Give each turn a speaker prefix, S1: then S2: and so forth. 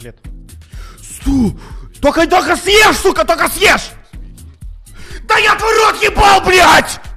S1: котлет.
S2: Только съешь, сука, только съешь! Да я твой рот ебал, блядь!